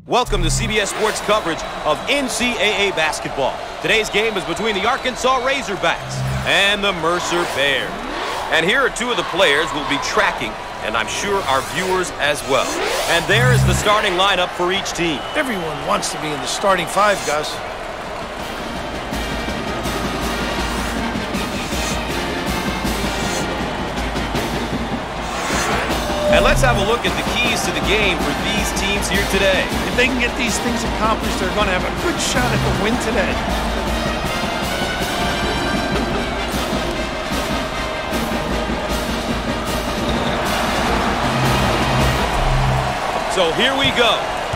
Welcome to CBS Sports coverage of NCAA basketball. Today's game is between the Arkansas Razorbacks and the Mercer Bears. And here are two of the players we'll be tracking, and I'm sure our viewers as well. And there is the starting lineup for each team. Everyone wants to be in the starting five, Gus. And let's have a look at the keys to the game for these teams here today. If they can get these things accomplished, they're going to have a good shot at the win today. So here we go.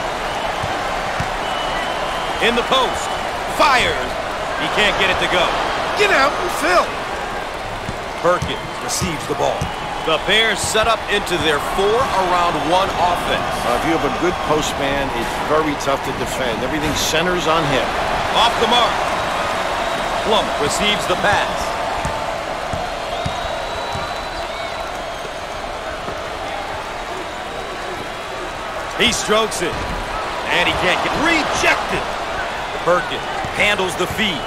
In the post. Fires. He can't get it to go. Get out and fill. Perkins receives the ball. The Bears set up into their 4-around-1 offense. If you have a good post man, it's very tough to defend. Everything centers on him. Off the mark. Plum receives the pass. He strokes it. And he can't get rejected. Perkins handles the feed.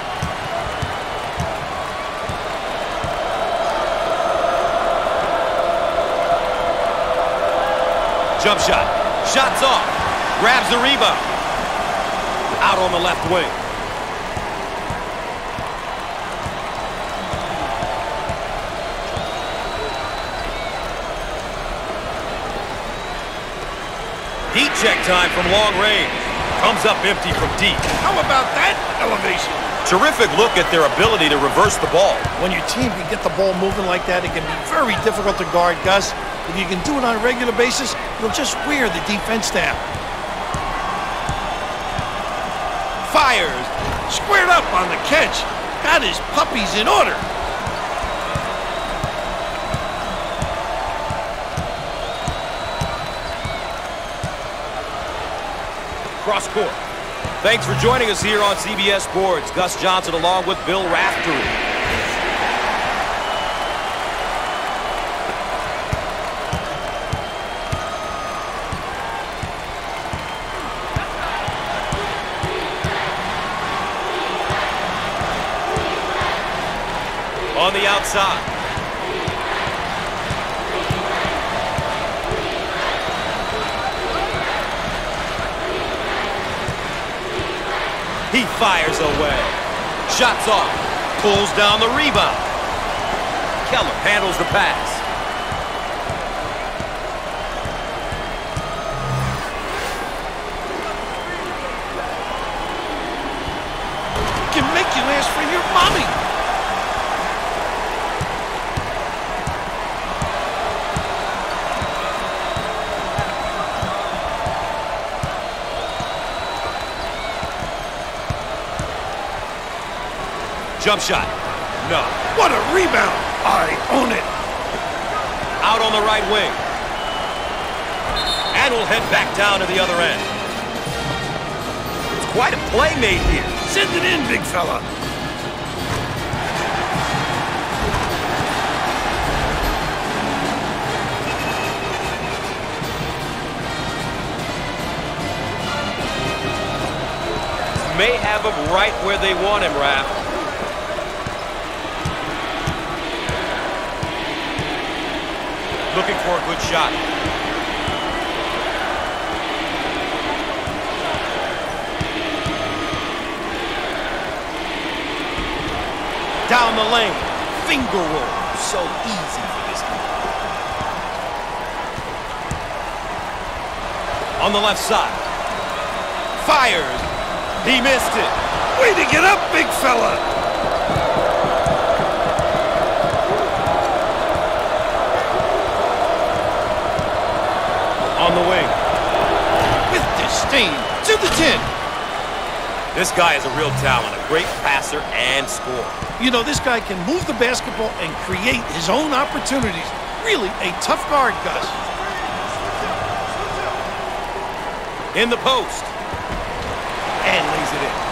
Jump shot. Shots off. Grabs the rebound. Out on the left wing. Heat check time from long range. Comes up empty from deep. How about that elevation? Terrific look at their ability to reverse the ball. When your team can get the ball moving like that, it can be very difficult to guard, Gus. If you can do it on a regular basis, you'll just wear the defense down. Fires. Squared up on the catch. Got his puppies in order. Cross court. Thanks for joining us here on CBS Sports. Gus Johnson along with Bill Raftery. On the outside. He fires away. Shots off. Pulls down the rebound. Keller handles the pass. Can make you ask for your mommy. Jump shot. No. What a rebound. I own it. Out on the right wing. And we'll head back down to the other end. It's quite a play made here. Send it in, big fella. May have him right where they want him, Raph. Looking for a good shot. Down the lane. Finger roll. So easy for this guy. On the left side. Fires. He missed it. Way to get up, big fella. On the wing. With disdain to the 10. This guy is a real talent, a great passer and scorer. You know, this guy can move the basketball and create his own opportunities. Really a tough guard, Gus. In the post. And lays it in.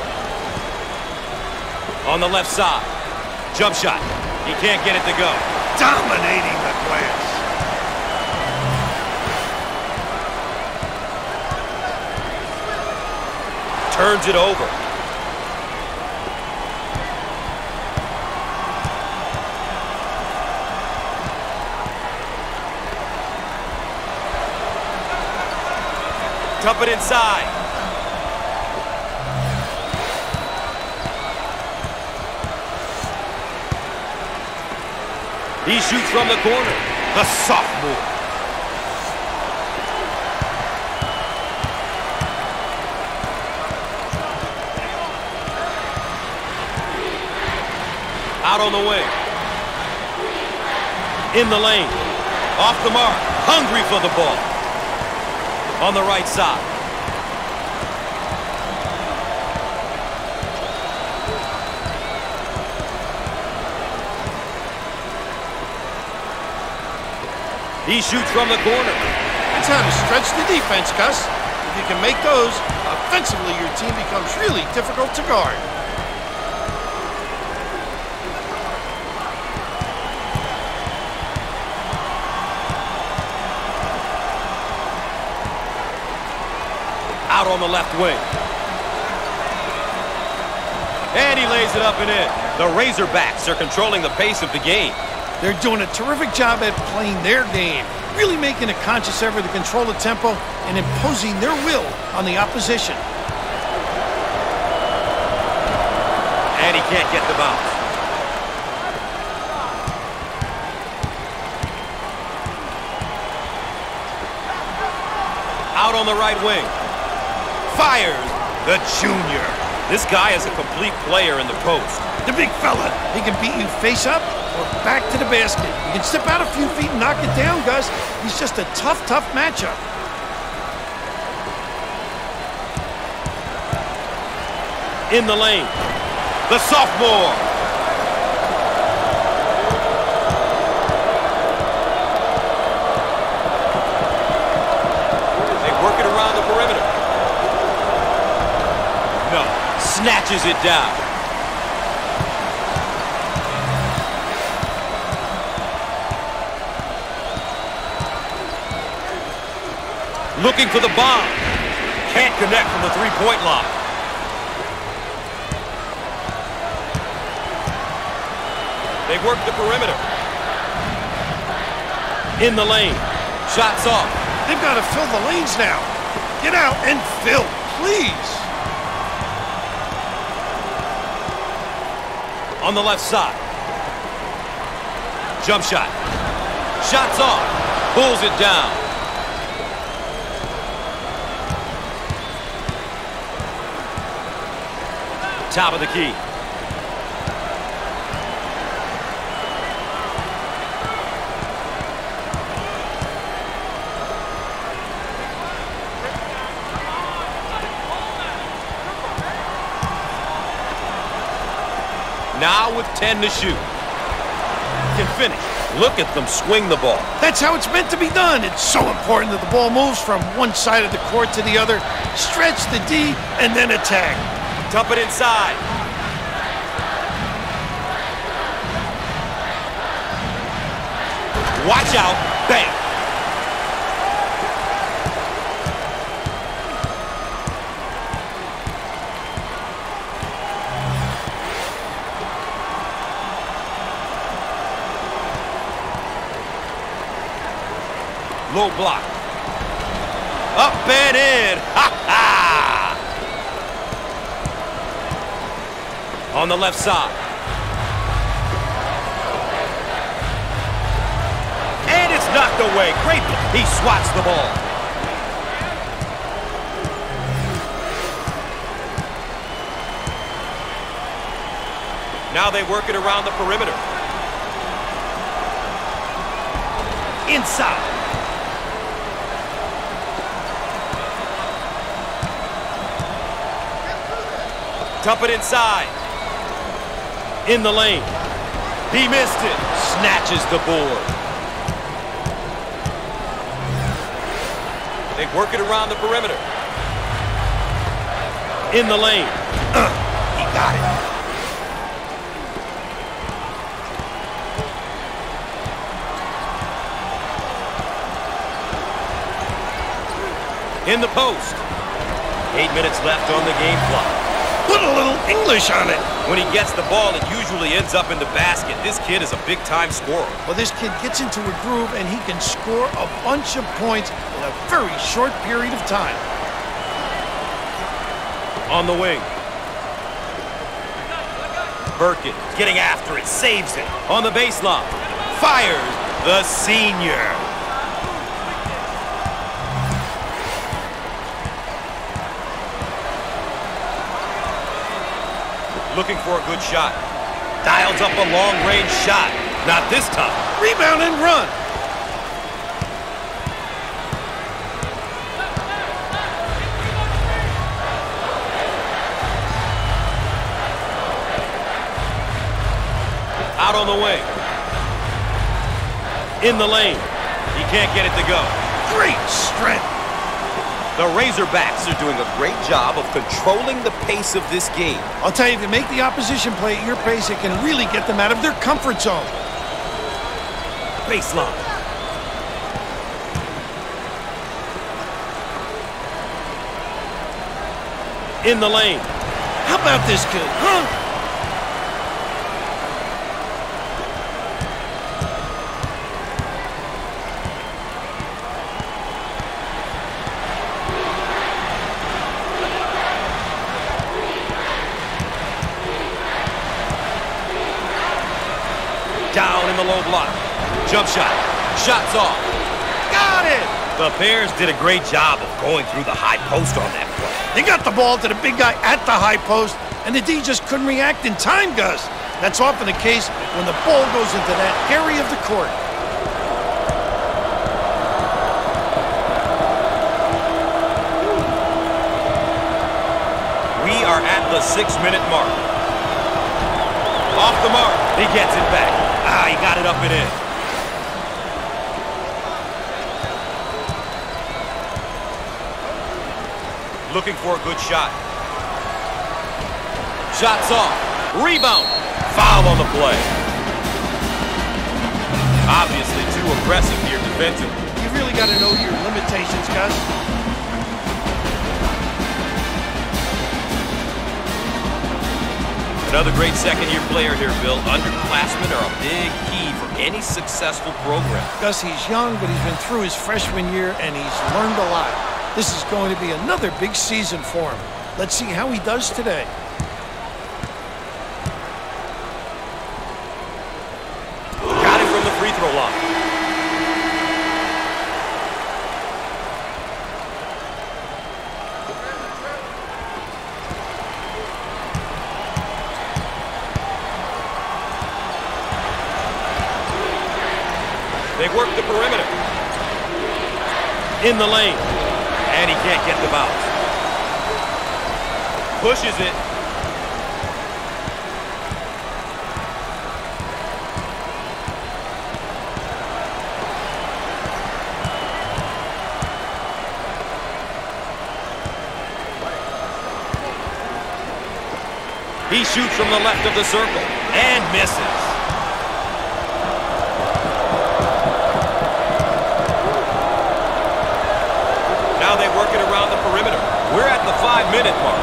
On the left side. Jump shot. He can't get it to go. dominating the glass. Turns it over. Dump it inside. He shoots from the corner. The sophomore. Out on the wing. In the lane. Off the mark. Hungry for the ball. On the right side. He shoots from the corner. That's how to stretch the defense, Gus. If you can make those, offensively your team becomes really difficult to guard. Out on the left wing. And he lays it up and in. The Razorbacks are controlling the pace of the game. They're doing a terrific job at playing their game, really making a conscious effort to control the tempo and imposing their will on the opposition. And he can't get the bounce. Out on the right wing. Fires the junior. This guy is a complete player in the post. The big fella, he can beat you face up or back to the basket. You can step out a few feet and knock it down, Gus. He's just a tough matchup. In the lane. The sophomore. They work it around the perimeter. No. Snatches it down. Looking for the bomb. Can't connect from the three-point line. They work the perimeter. In the lane. Shots off. They've got to fill the lanes now. Get out and fill, please. On the left side. Jump shot. Shots off. Pulls it down. Top of the key. Now with 10 to shoot. Can finish. Look at them swing the ball. That's how it's meant to be done. It's so important that the ball moves from one side of the court to the other. Stretch the D and then attack. Dump it inside. Watch out. Bang. Low block. Up and in. Ha ha. On the left side. And it's knocked away. Great. He swats the ball. Now they work it around the perimeter. Inside. Dump it inside. In the lane. He missed it. Snatches the board. They work it around the perimeter. In the lane. He got it. In the post. 8 minutes left on the game clock. Put a little English on it. When he gets the ball, it usually ends up in the basket. This kid is a big-time scorer. Well, this kid gets into a groove, and he can score a bunch of points in a very short period of time. On the wing. Birkin getting after it, saves it. On the baseline. Fires the senior. Looking for a good shot. Dials up a long-range shot. Not this time. Rebound and run. Out on the wing. In the lane. He can't get it to go. Great strength. The Razorbacks are doing a great job of controlling the pace of this game. I'll tell you, if you make the opposition play at your pace, it can really get them out of their comfort zone. Baseline. In the lane. How about this kid, huh? Down in the low block. Jump shot. Shots off. Got it! The Bears did a great job of going through the high post on that play. They got the ball to the big guy at the high post, and the D just couldn't react in time, Gus. That's often the case when the ball goes into that area of the court. We are at the 6-minute mark. Off the mark. He gets it back. He got it up and in. Looking for a good shot. Shots off. Rebound. Foul on the play. Obviously too aggressive here defensively. You really got to know your limitations, Gus. Another great second-year player here, Bill. Underclassmen are a big key for any successful program. Gus, he's young, but he's been through his freshman year, and he's learned a lot. This is going to be another big season for him. Let's see how he does today. Got it from the free throw line. They work the perimeter. In the lane. And he can't get the bounce. Pushes it. He shoots from the left of the circle and misses. Now they work it around the perimeter. We're at the 5-minute mark.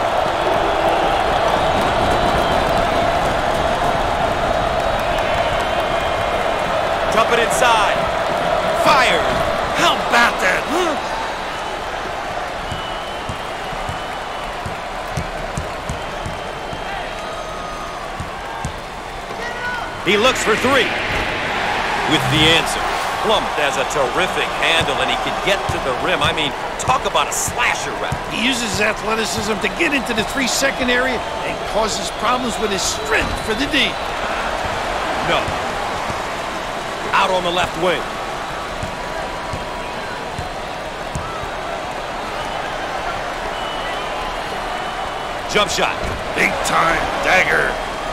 Dump it inside. Fired. How about that, huh? He looks for three. With the answer. Plump has a terrific handle, and he can get to the rim. I mean, talk about a slasher route. He uses his athleticism to get into the 3-second area and causes problems with his strength for the D. No. Out on the left wing. Jump shot. Big time dagger.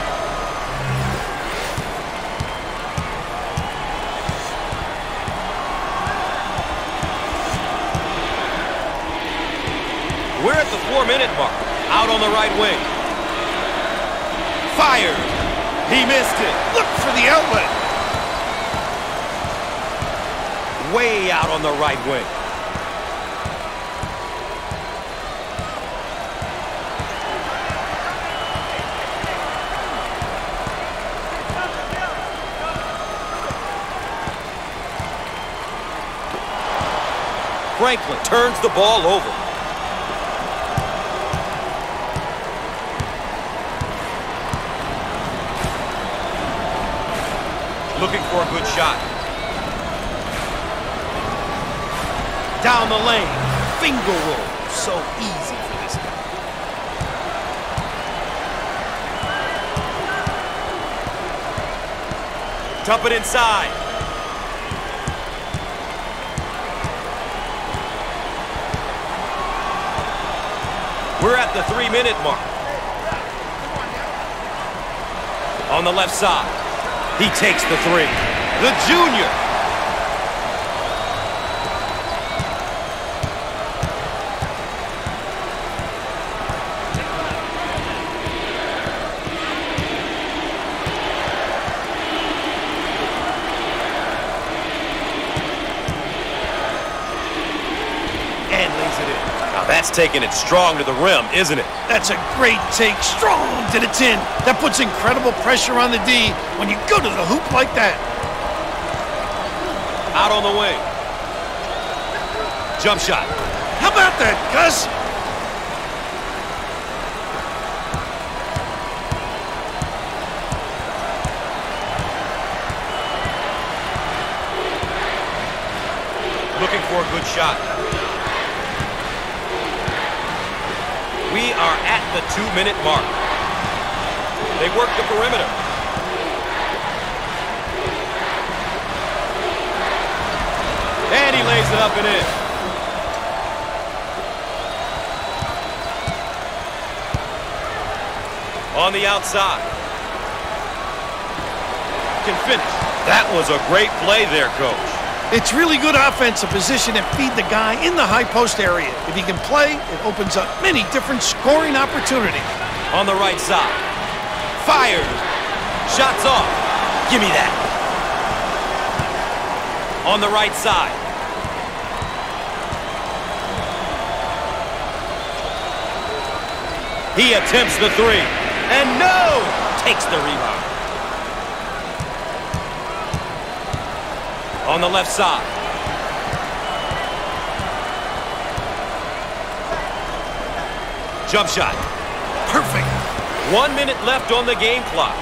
We're at the 4-minute mark. Out on the right wing. Fired. He missed it. Look for the outlet. Way out on the right wing. Franklin turns the ball over. Looking for a good shot. Down the lane. Finger roll. So easy for this guy. Dump it inside. We're at the 3-minute mark. On the left side. He takes the three. The junior. That's taking it strong to the rim, isn't it? That's a great take, strong to the tin. That puts incredible pressure on the D when you go to the hoop like that. Out on the wing. Jump shot. How about that, Gus? Looking for a good shot. We are at the 2-minute mark. They work the perimeter. And he lays it up and in. On the outside. Can finish. That was a great play there, Coach. It's really good offensive position and feed the guy in the high post area. If he can play, it opens up many different scoring opportunities. On the right side. Fires. Shots off. Give me that. On the right side. He attempts the three. And no! Takes the rebound. On the left side. Jump shot. Perfect. 1 minute left on the game clock.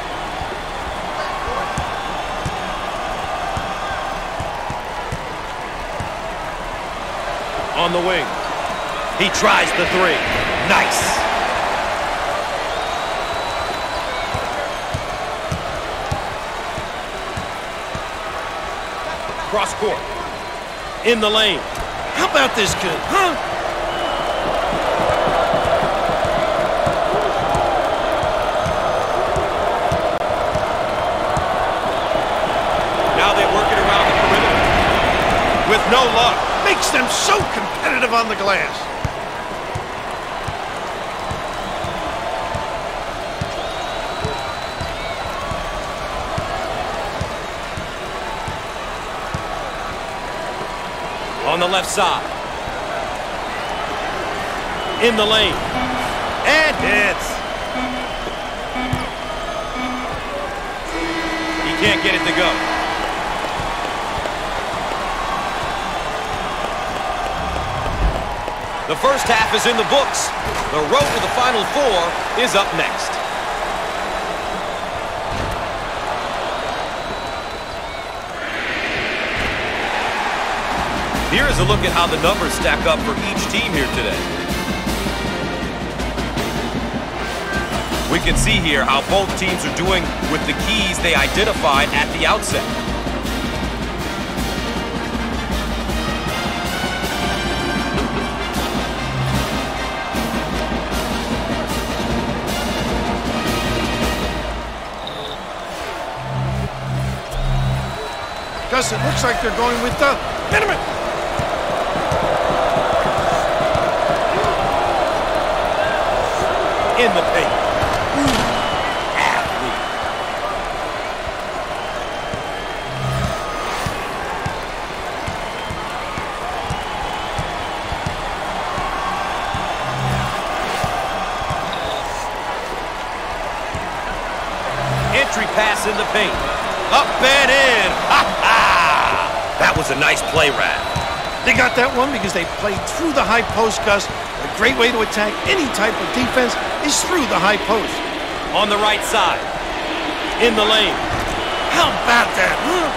On the wing. He tries the three. Nice. Cross court. In the lane. How about this kid, huh? Now they work it around the perimeter. With no luck. Makes them so competitive on the glass. On the left side. In the lane. And hits. He can't get it to go. The first half is in the books. The road to the Final Four is up next. Here is a look at how the numbers stack up for each team here today. We can see here how both teams are doing with the keys they identified at the outset. Gus, it looks like they're going with the minimum. In the paint. Athlete. Entry pass in the paint. Up and in. Ha ha! That was a nice play, Rad. They got that one because they played through the high post, Gus. A great way to attack any type of defense is through the high post. On the right side. In the lane. How about that, huh?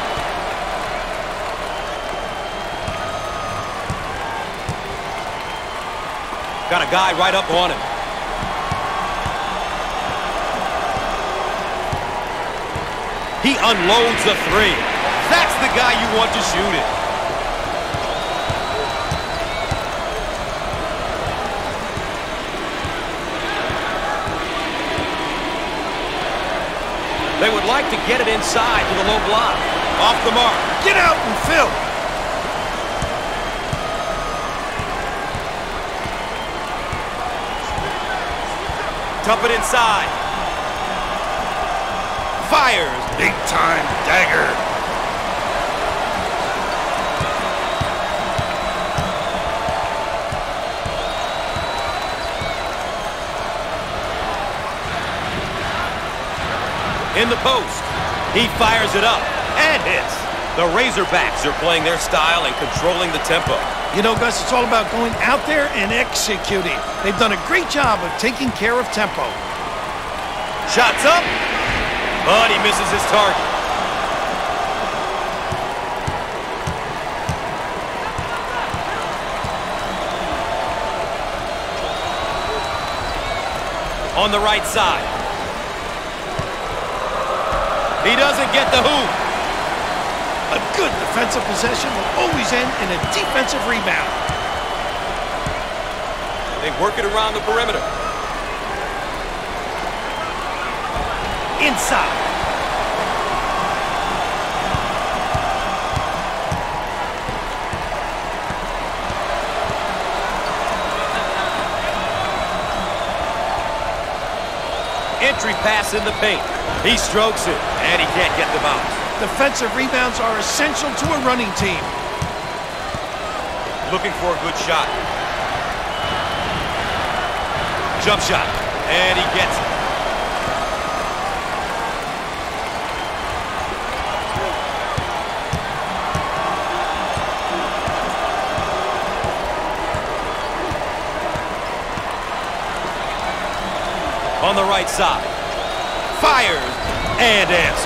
Got a guy right up on him. He unloads the three. That's the guy you want to shoot it. They would like to get it inside to the low block. Off the mark. Get out and fill. Dump it inside. Fires. Big time dagger. In the post. He fires it up and hits. The Razorbacks are playing their style and controlling the tempo. You know, Gus, it's all about going out there and executing. They've done a great job of taking care of tempo. Shots up, but he misses his target. On the right side. He doesn't get the hoop. A good defensive possession will always end in a defensive rebound. They work it around the perimeter. Inside. Entry pass in the paint. He strokes it, and he can't get the bounce. Defensive rebounds are essential to a running team. Looking for a good shot. Jump shot, and he gets it. On the right side. Fires and answers.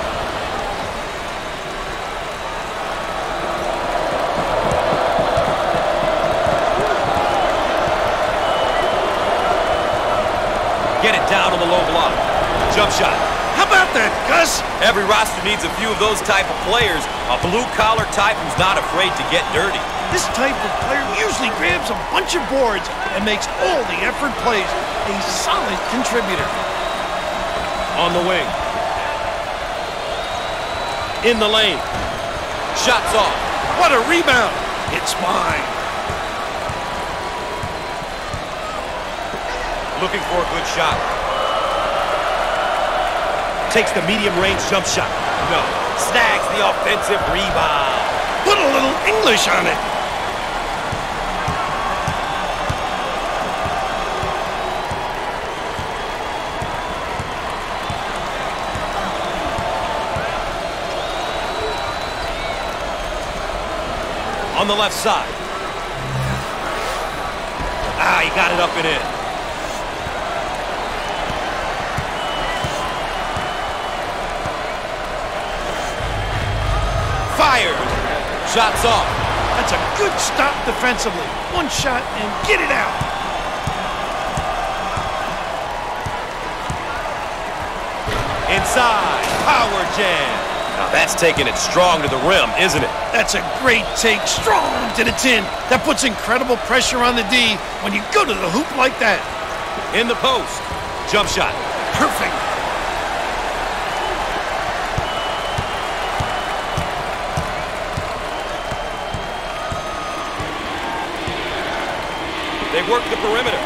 Get it down on the low block. Jump shot. How about that, Gus? Every roster needs a few of those type of players. A blue-collar type who's not afraid to get dirty. This type of player usually grabs a bunch of boards and makes all the effort plays. A solid contributor. On the wing. In the lane. Shots off. What a rebound. It's mine. Looking for a good shot. Takes the medium-range jump shot. No. Snags the offensive rebound. Put a little English on it. On the left side. Ah, he got it up and in. Fired. Shots off. That's a good stop defensively. One shot and get it out. Inside. Power jam. Now that's taking it strong to the rim, isn't it? That's a great take, strong to the tin. That puts incredible pressure on the D when you go to the hoop like that. In the post. Jump shot. Perfect. They work the perimeter.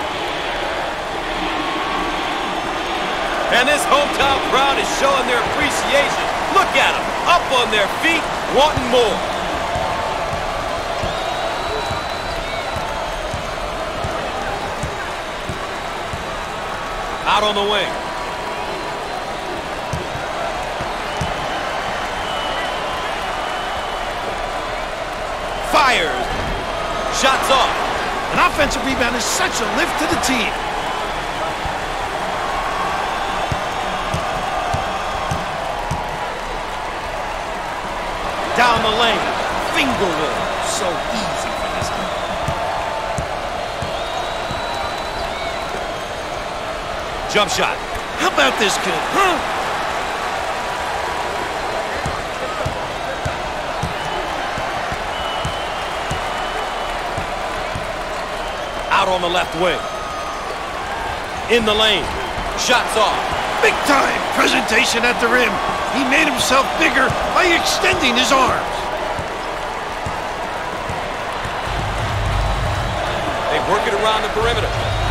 And this hometown crowd is showing their appreciation. Look at them, up on their feet, wanting more. Out on the wing. Fires. shot's off. An offensive rebound is such a lift to the team. Down the lane. Finger roll. So easy for this guy. Jump shot. How about this kid, huh? Out on the left wing. In the lane. Shots off. Big time presentation at the rim. He made himself bigger by extending his arms. They work it around the perimeter.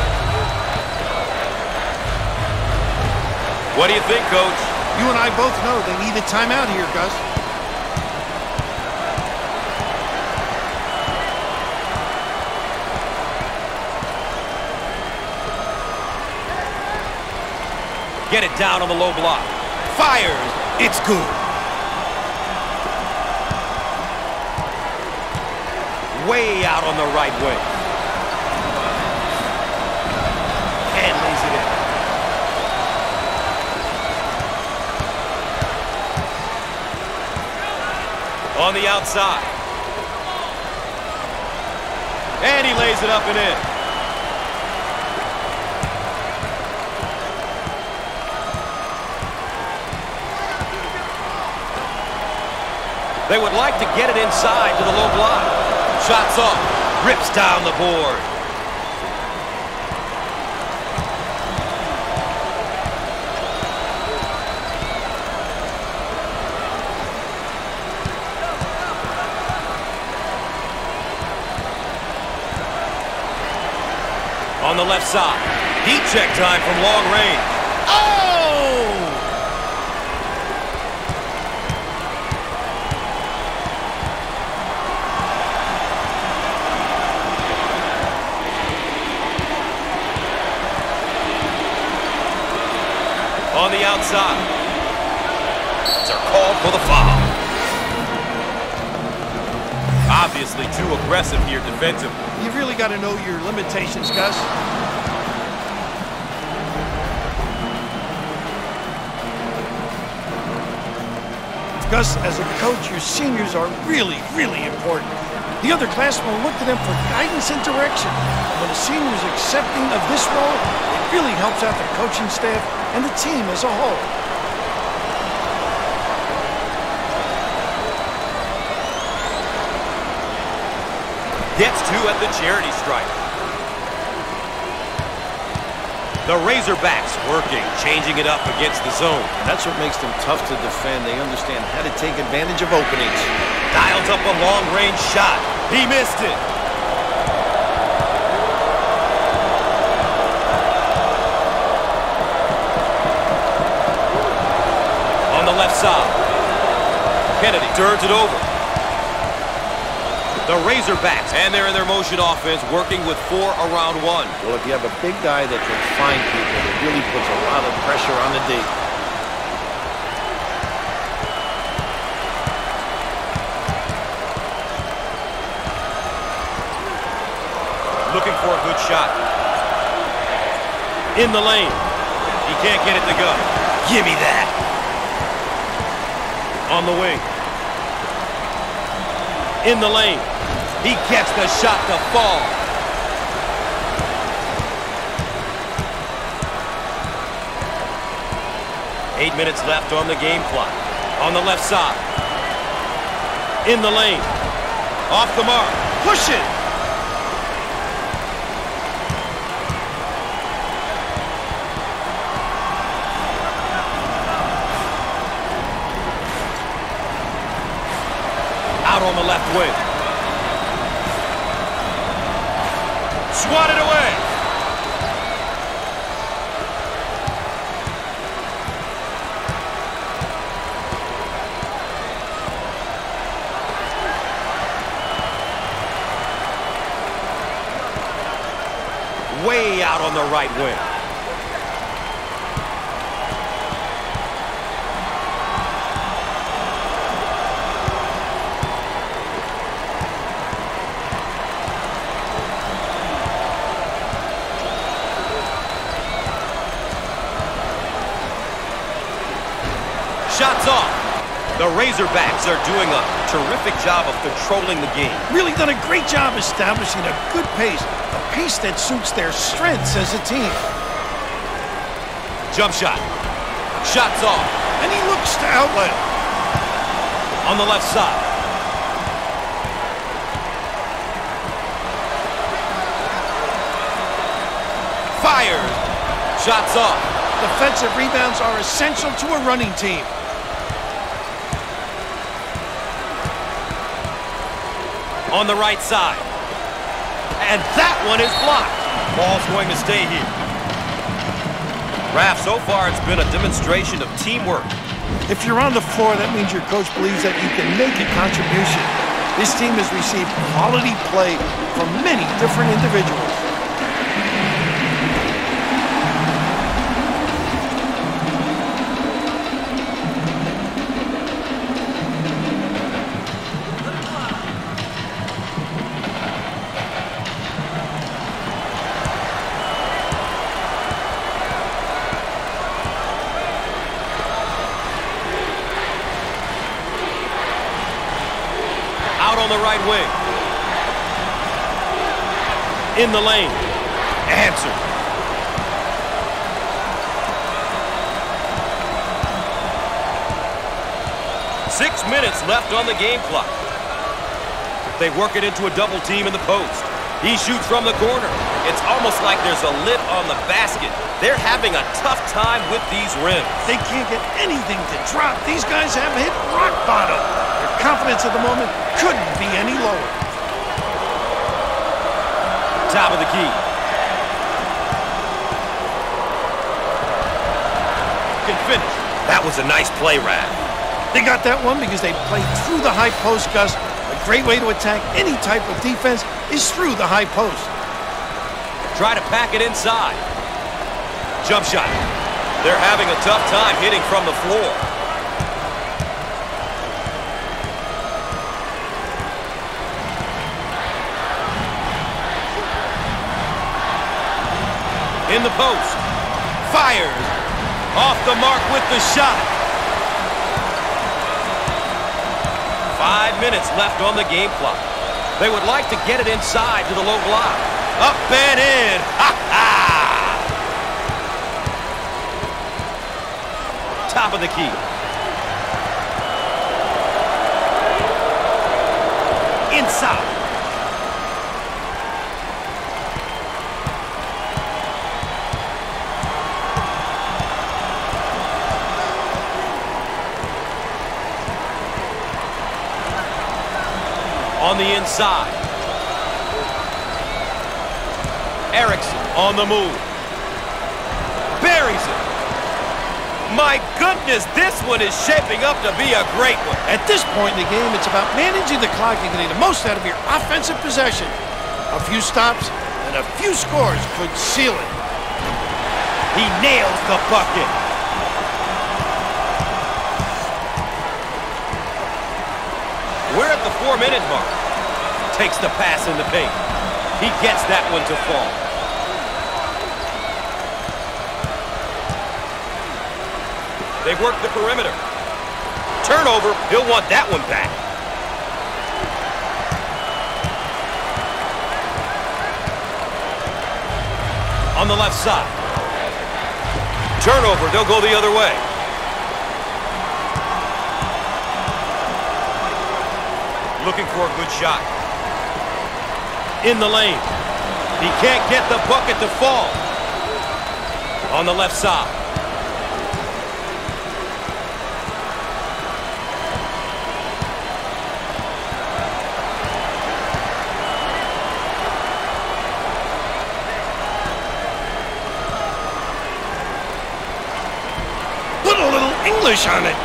What do you think, Coach? You and I both know they need a timeout here, Gus. Get it down on the low block. Fires. It's good. Way out on the right wing. And lays it in. On the outside. And he lays it up and in. They would like to get it inside to the low block. Shots off. Rips down the board. On the left side. Heat check time from long range. Oh! On the outside. They're called for the foul. Obviously too aggressive here defensively. You've really got to know your limitations, Gus. Gus, as a coach, your seniors are really, really important. The other classmen will look to them for guidance and direction. When a senior is accepting of this role, it really helps out the coaching staff and the team as a whole. Gets two at the charity stripe. The Razorbacks working, changing it up against the zone. That's what makes them tough to defend. They understand how to take advantage of openings. Dials up a long-range shot. He missed it. On the left side. Kennedy turns it over. The Razorbacks, and they're in their motion offense, working with 4 around 1. Well, if you have a big guy that can find people, it really puts a lot of pressure on the D. Looking for a good shot. In the lane. He can't get it to go. Give me that. On the wing. In the lane. He gets the shot to fall. Eight minutes left on the game clock. On the left side. In the lane. Off the mark. Push it. Out on the left wing. Swatted away. Way out on the right wing. The Razorbacks are doing a terrific job of controlling the game. Really done a great job establishing a good pace, a pace that suits their strengths as a team. Jump shot. Shots off. And he looks to outlet. On the left side. Fires. Shots off. Defensive rebounds are essential to a running team. On the right side. And that one is blocked. Ball's going to stay here. Raf, so far it's been a demonstration of teamwork. If you're on the floor, that means your coach believes that you can make a contribution. This team has received quality play from many different individuals. Out on the right wing. In the lane. Answer. Six minutes left on the game clock. They work it into a double team in the post. He shoots from the corner. It's almost like there's a lid on the basket. They're having a tough time with these rims. They can't get anything to drop. These guys have hit rock bottom. Their confidence at the moment couldn't be any lower. Top of the key. Can finish. That was a nice play, Raf. They got that one because they played through the high post, Gus. A great way to attack any type of defense is through the high post. Try to pack it inside. Jump shot. They're having a tough time hitting from the floor. In the post. Fires. Off the mark with the shot. 5 minutes left on the game clock. They would like to get it inside to the low block. Up and in. Ha-ha! Top of the key. Inside. On the inside. Erickson on the move. Buries it. My goodness, this one is shaping up to be a great one. At this point in the game, it's about managing the clock and getting the most out of your offensive possession. A few stops and a few scores could seal it. He nails the bucket. We're at the 4-minute mark. Takes the pass in the paint. He gets that one to fall. They work the perimeter. Turnover. He'll want that one back. On the left side. Turnover. They'll go the other way. Looking for a good shot. In the lane. He can't get the bucket to fall. On the left side. Put a little English on it.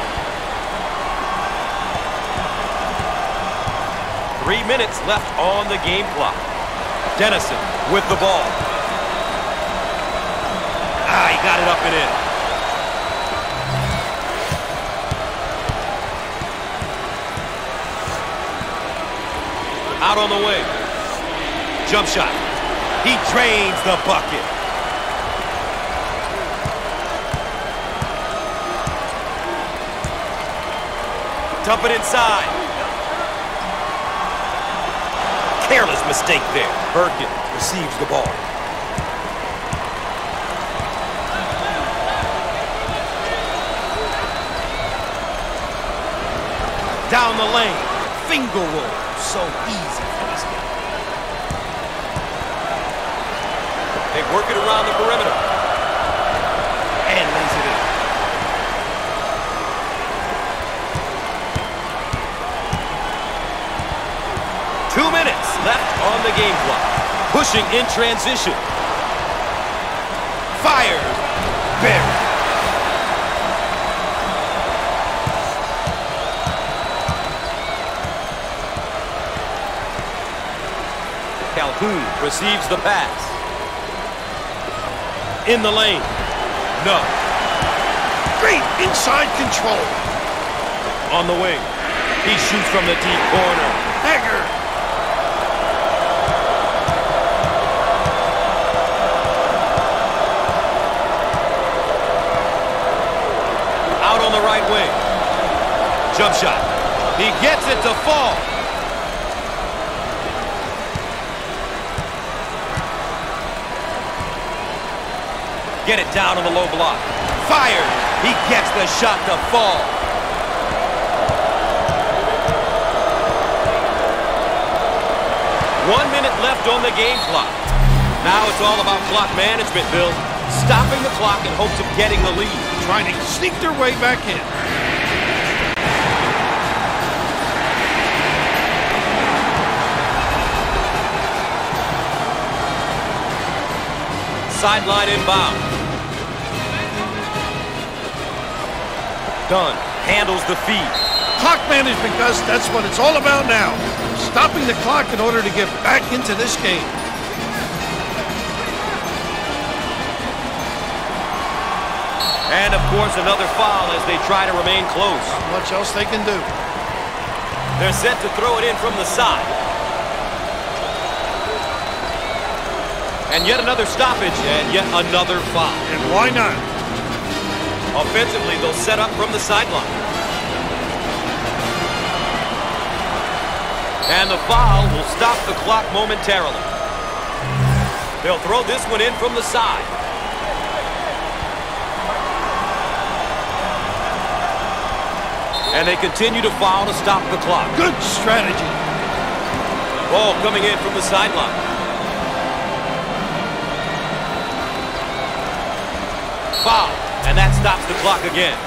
3 minutes left on the game clock. Dennison with the ball. He got it up and in. Out on the wing. Jump shot. He drains the bucket. Dump it inside. Careless mistake there. Birkin receives the ball. Down the lane. Finger roll. So easy for this guy. They work it around the perimeter. And lays it in. Two minutes left on the game clock. Pushing in transition. Fired. Buried. Calhoun receives the pass. In the lane. No. Great inside control. On the wing. He shoots from the deep corner. Hager. Out on the right wing. Jump shot. He gets it to fall. Get it down on the low block. Fired. He gets the shot to fall. One minute left on the game clock. Now it's all about clock management, Bill. Stopping the clock in hopes of getting the lead. Trying to sneak their way back in. Sideline inbound. Dunn handles the feed. Clock management, Gus, that's what it's all about now. Stopping the clock in order to get back into this game. And, of course, another foul as they try to remain close. Not much else they can do. They're set to throw it in from the side. And yet another stoppage, and yet another foul. And why not? Offensively, they'll set up from the sideline. And the foul will stop the clock momentarily. They'll throw this one in from the side. And they continue to foul to stop the clock. Good strategy. Ball coming in from the sideline. Foul, and that stops the clock again.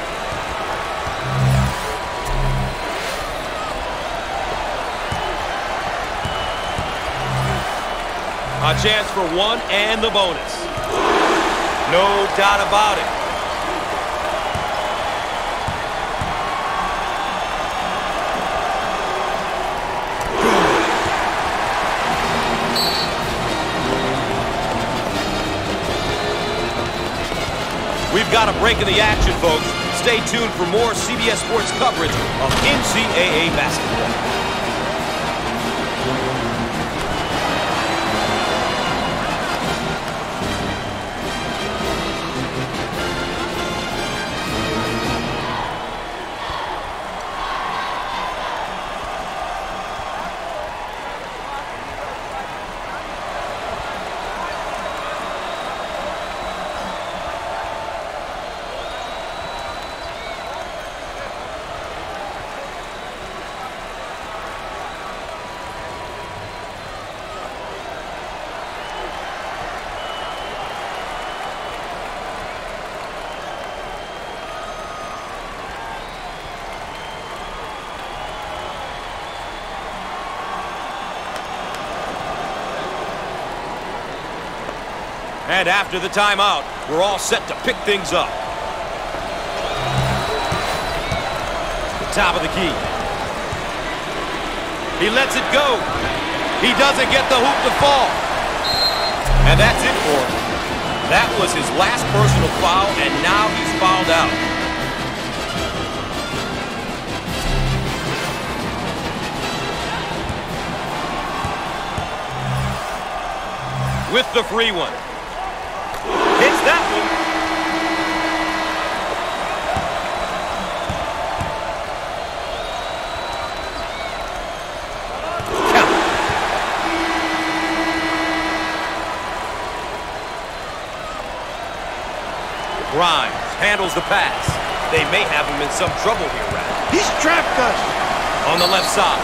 A chance for one and the bonus. No doubt about it. We've got a break in the action, folks. Stay tuned for more CBS Sports coverage of NCAA basketball. And after the timeout, we're all set to pick things up. The top of the key. He lets it go. He doesn't get the hoop to fall. And that's it for him. That was his last personal foul, and now he's fouled out. With the free one. Hits that one. Grimes handles the pass. They may have him in some trouble here, Rap. He's trapped, Gus. On the left side.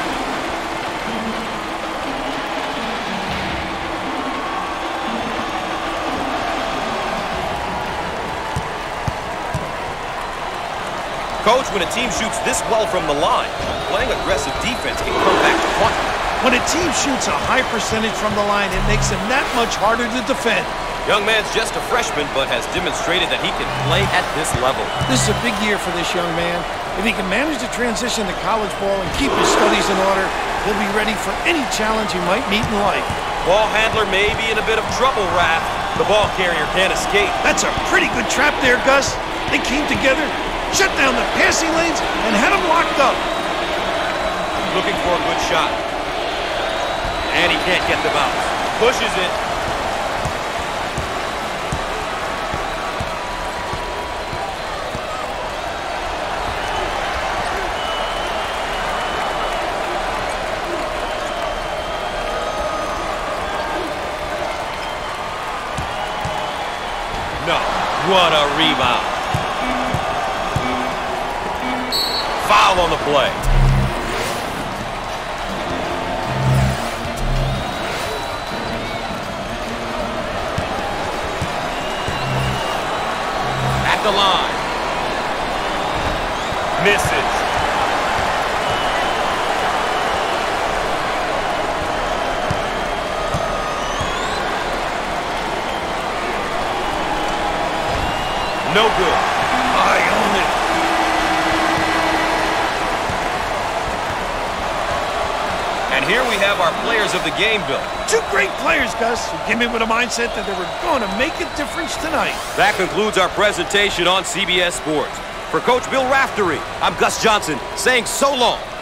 Coach, when a team shoots this well from the line, playing aggressive defense can come back to haunt you. When a team shoots a high percentage from the line, it makes him that much harder to defend. Young man's just a freshman, but has demonstrated that he can play at this level. This is a big year for this young man. If he can manage to transition to college ball and keep his studies in order, he'll be ready for any challenge he might meet in life. Ball handler may be in a bit of trouble, Raph. The ball carrier can't escape. That's a pretty good trap there, Gus. They came together, shut down the passing lanes, and had him locked up. Looking for a good shot. And he can't get the bounce. Pushes it. No. What a rebound. Foul on the play. At the line. Misses. No good. I own it. And here we have our players of the game, Bill. Two great players, Gus, who came in with a mindset that they were going to make a difference tonight. That concludes our presentation on CBS Sports. For Coach Bill Raftery, I'm Gus Johnson saying so long.